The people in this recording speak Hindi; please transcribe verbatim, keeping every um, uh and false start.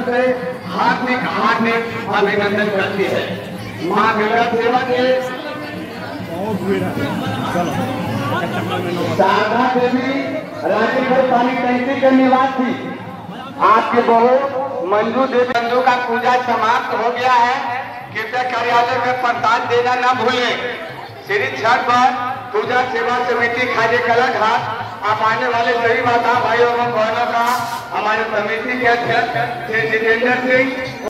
तरफ से हार्दिक हार्दिक अभिनंदन करती है। माँ गंगा सेवा के शारदा देवी रानीगढ़ पानी टंकी के निवासी आपके बहू मंजू देवी बंधु का पूजा समाप्त हो गया है। कृपया कार्यालय में प्रसाद देना न भूलें। श्री छठ पर पूजा सेवा समिति खाजे कला घाट आप आने वाले सभी माता भाइयों एवं बहनों का हमारे समिति के अध्यक्ष श्री जितेंद्र सिंह